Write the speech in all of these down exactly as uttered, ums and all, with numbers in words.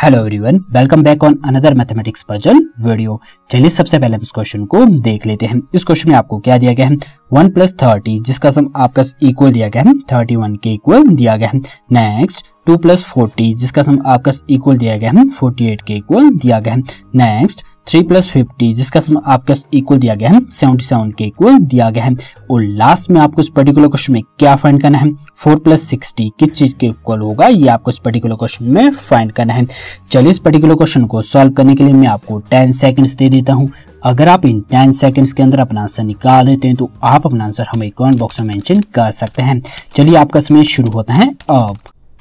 Hello everyone, welcome back on another mathematics puzzle video. चलिए सबसे पहले हम इस क्वेश्चन को देख लेते हैं। इस क्वेश्चन में आपको क्या दिया गया है, वन प्लस थर्टी जिसका सम आपका इक्वल दिया गया है थर्टी वन के इक्वल दिया गया है। नेक्स्ट टू प्लस फोर्टी जिसका सम आपका इक्वल दिया गया है फोर्टी एट के इक्वल दिया गया है। नेक्स्ट थ्री प्लस फिफ्टी जिसका सम आपका इक्वल दिया गया है सेवेंटी सेवन के इक्वल दिया गया है। और लास्ट में आपको इस पर्टिकुलर क्वेश्चन में क्या फाइंड करना है, फोर प्लस सिक्सटी किस चीज के इक्वल होगा, ये आपको इस पर्टिकुलर क्वेश्चन में फाइंड करना है। चलिए इस पर्टिकुलर क्वेश्चन को सॉल्व करने के लिए मैं आपको टेन सेकंड्स दे देता हूं। अगर आप इन टेन सेकंड्स के अंदर अपना आंसर निकाल देते हैं तो आप अपना आंसर हमें कमेंट बॉक्स में मेंशन कर सकते हैं। चलिए आपका समय शुरू होता है अब।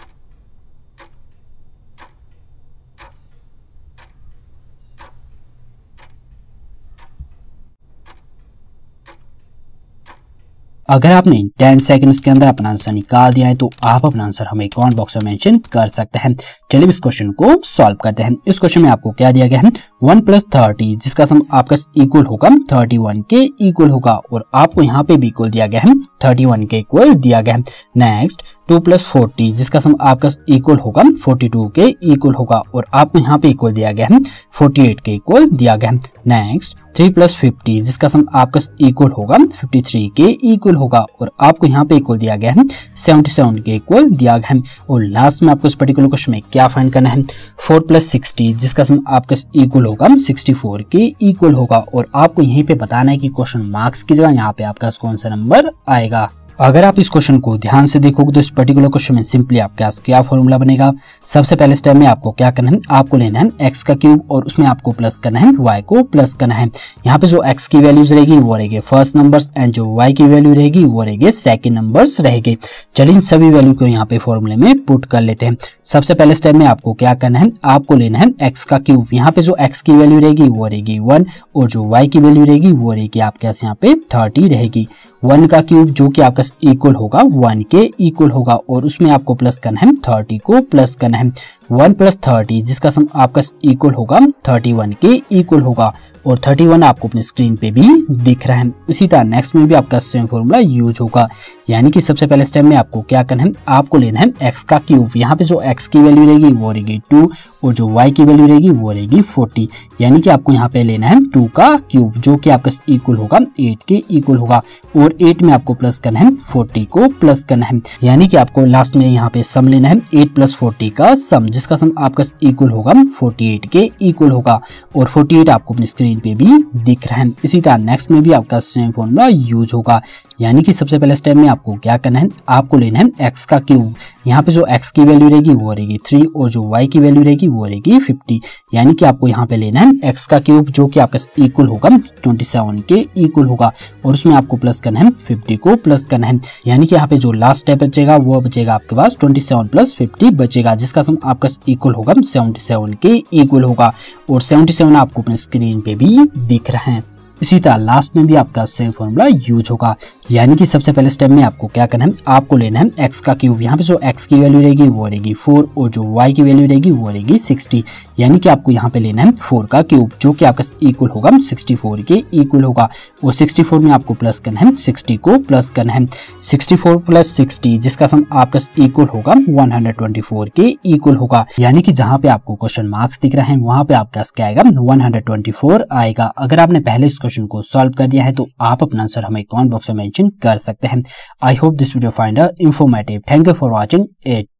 अगर आपने टेन सेकंड्स के अंदर अपना आंसर निकाल दिया है तो आप अपना आंसर हमें कमेंट बॉक्स में मेंशन कर सकते हैं। चलिए इस क्वेश्चन को सॉल्व करते हैं। इस क्वेश्चन में आपको क्या दिया गया है, वन प्लस थर्टी जिसका सम आपका इक्वल होगा थर्टी वन के इक्वल होगा और आपको यहाँ पे भी इक्वल दिया गया है थर्टी वन के इक्वल दिया गया है। नेक्स्ट टू प्लस फोर्टी जिसका सम आपका इक्वल होगा फोर्टी टू के इक्वल होगा और आपको यहाँ पे इक्वल दिया गया है फोर्टी एट के इक्वल दिया गया है। नेक्स्ट थ्री प्लस फिफ्टी जिसका सम आपका इक्वल होगा फिफ्टी थ्री के इक्वल होगा और आपको यहाँ पे इक्वल दिया गया है सेवेंटी सेवन के इक्वल दिया गया है। और लास्ट में आपको इस पर्टिकुलर क्वेश्चन में क्या फाइंड करना है, फोर प्लस सिक्सटी जिसका सम आपका इक्वल होगा सिक्सटी फोर के इक्वल होगा और आपको यहीं पे बताना है कि क्वेश्चन मार्क्स की जगह यहाँ पे आपका कौन सा नंबर आएगा। अगर आप इस क्वेश्चन को ध्यान से देखोगे तो इस पर्टिकुलर क्वेश्चन में सिंपली आपके पास क्या फॉर्मूला बनेगा। सबसे पहले स्टेप में आपको क्या करना है, आपको लेना है x का क्यूब और उसमें आपको प्लस करना है y को प्लस करना है। यहाँ पे जो x की वैल्यूज रहेगी वो रहेगी फर्स्ट नंबर्स एंड जो y की वैल्यू रहेगी वो रहेगी सेकंड नंबर्स रहेगी। चलिए इन सभी वैल्यू को यहाँ पे फॉर्मूले में पुट कर लेते हैं। सबसे पहले स्टेप में आपको क्या करना है, आपको लेना है x का क्यूब। यहाँ पे जो x की वैल्यू रहेगी वो रहेगी वन और जो y की वैल्यू रहेगी वो रहेगी आपके पास यहाँ पे थर्टी रहेगी। वन का क्यूब जो कि आपका इक्वल होगा वन के इक्वल होगा और उसमें आपको प्लस करना है थर्टी को प्लस करना है। वन प्लस थर्टी जिसका सम आपका इक्वल होगा थर्टी वन के इक्वल होगा और थर्टी वन आपको अपनी स्क्रीन पे भी दिख रहा है। इसी तरह नेक्स्ट में भी आपका सेम फॉर्मूला यूज होगा, यानी कि सबसे पहले स्टेप में आपको क्या करना है, आपको लेना है x का क्यूब। यहाँ पे जो x की वैल्यू रहेगी वो रहेगी टू और जो y की वैल्यू रहेगी वो रहेगी फोर्टी, यानी कि आपको यहाँ पे लेना है टू का क्यूब जो कि आपका इक्वल होगा एट के इक्वल होगा और एट में आपको प्लस करना है फोर्टी को प्लस करना है, यानी कि आपको लास्ट में यहाँ पे सम लेना है एट प्लस फोर्टी का सम जिसका सम आपका इक्वल होगा फोर्टी एट के इक्वल होगा और फोर्टी एट आपको अपनी स्क्रीन पे भी दिख रहा है। इसी तरह नेक्स्ट में भी आपका सेम फॉर्मूला यूज होगा, यानी कि सबसे पहले स्टेप में आपको क्या करना है, आपको लेना है x का क्यूब। यहाँ पे जो x की वैल्यू रहेगी वो रहेगी थ्री और जो y की वैल्यू रहेगी वो रहेगी फिफ्टी, यानी कि आपको यहाँ पे लेना है x का क्यूब जो कि आपका इक्वल होगा ट्वेंटी सेवन के इक्वल होगा और उसमें आपको प्लस करना है फिफ्टी को प्लस करना है, यानी कि यहाँ पे जो लास्ट स्टेप बचेगा वो बचेगा आपके पास ट्वेंटी सेवन प्लस फिफ्टी बचेगा जिसका सम आपका इक्वल होगा सेवेंटी सेवन के इक्वल होगा और सेवेंटी सेवन आपको अपने स्क्रीन पे भी दिख रहा है। इसी तरह लास्ट में भी आपका सेम फॉर्मूला यूज होगा, यानी कि सबसे पहले स्टेप में आपको क्या करना है, आपको लेना है x का क्यूब। यहाँ पे जो x की वैल्यू रहेगी वो रहेगी फोर और जो y की वैल्यू रहेगी वो रहेगी सिक्सटी, यानी कि आपको यहाँ पे लेना है फोर का क्यूब जो कि आपका इक्वल होगा सिक्सटी फोर के इक्वल होगा और सिक्सटी फोर में आपको प्लस करना है सिक्सटी को प्लस करना है। सिक्सटी फोर प्लस सिक्सटी जिसका सम आपका इक्वल होगा वन हंड्रेड ट्वेंटी फोर के इक्वल होगा, यानी कि जहाँ पे आपको क्वेश्चन मार्क्स दिख रहे हैं वहां पे आपका क्या आएगा वन हंड्रेड ट्वेंटी फोर आएगा। अगर आपने पहले इस क्वेश्चन को सॉल्व कर दिया है तो आप अपना आंसर हमें कमेंट बॉक्स में मेंशन कर सकते हैं। I hope this video find informative. Thank you for watching it.